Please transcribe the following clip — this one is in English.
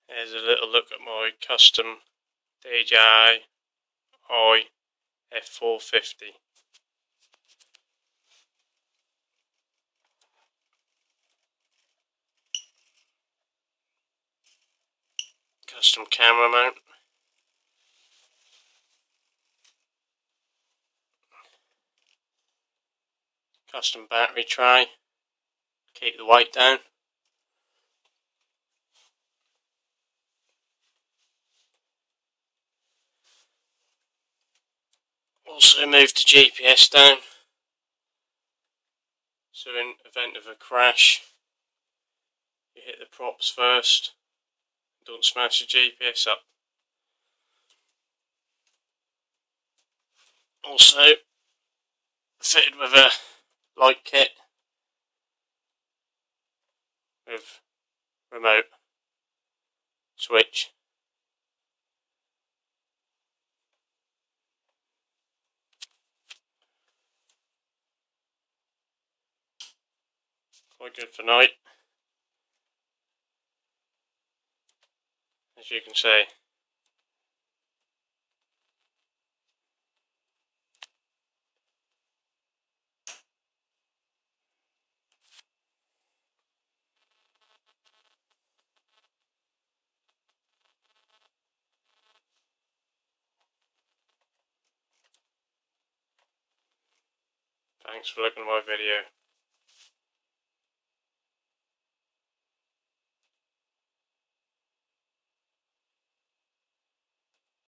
Here's a little look at my custom DJI f450. Custom camera mount. Custom battery tray. Keep the weight down. Also move the GPS down, so in event of a crash you hit the props first, don't smash the GPS up. Also fitted with a light kit with remote switch. Quite good for night, as you can see. Thanks for looking at my video.